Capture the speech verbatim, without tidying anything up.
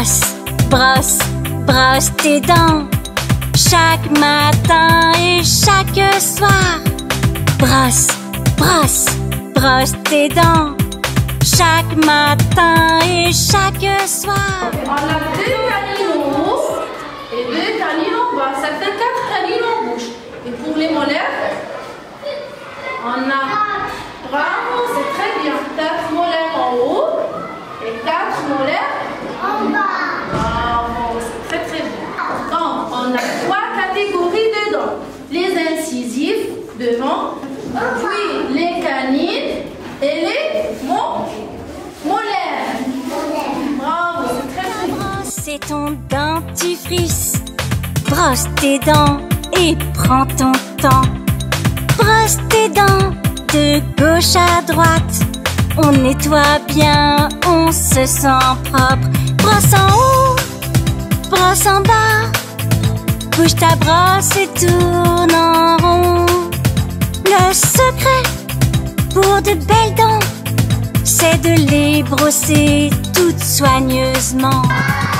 Brosse, brosse, brosse tes dents chaque matin et chaque soir. Brosse, brosse, brosse tes dents chaque matin et chaque soir. On a deux canines en haut et deux canines en bas. Ça fait quatre canines en bouche. Et pour les molaires, on a, bravo, c'est très bien, quatre molaires en haut et quatre molaires en bas. Bravo, c'est très très bien. Donc, on a trois catégories de dents. Les incisives devant, puis les canines et les mo molaires. Bravo, c'est très très bien. C'est ton dentifrice. Brosse tes dents et prends ton temps. Brosse tes dents de gauche à droite. On nettoie bien, on se sent propre. Brosse en haut, brosse en bas. Bouge ta brosse et tourne en rond. Le secret pour de belles dents, c'est de les brosser toutes soigneusement.